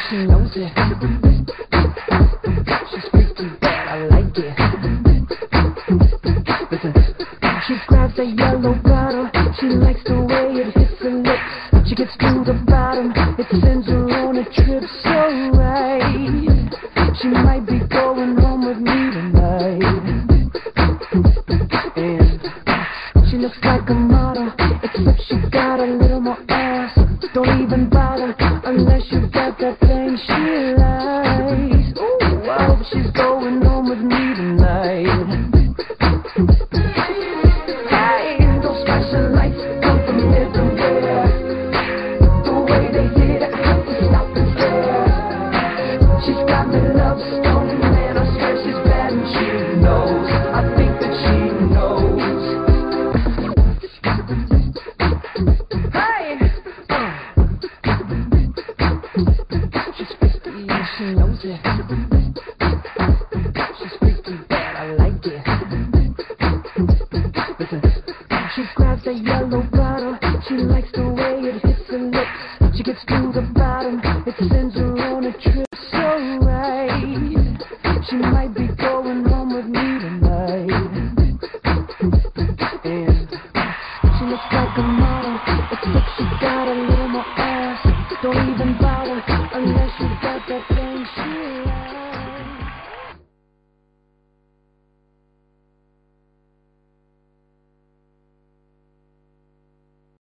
She knows it. She's freaky, but I like it. Listen. She grabs a yellow bottle. She likes the way it hits her lips. She gets to the bottom. It sends her on a trip so right. She might be going home with me tonight. And she looks like a model, except she got a little more ass. Don't even bother unless you got that thing she likes. Ooh, I hope she's going home with me tonight. Hey, those flashing lights come from everywhere. The way they hit, I have to stop and stare. She's got me love stoned, and I swear she's bad and she knows. I think that she knows. She knows it. She's freaky, but I like it. Listen. She grabs a yellow bottle. She likes the way it hits her lips. She gets to the bottom. It sends her on a trip so right. She might be going home with me tonight. And she looks like a model, except she got a little more ass. Don't even bother unless you got that thing she likes.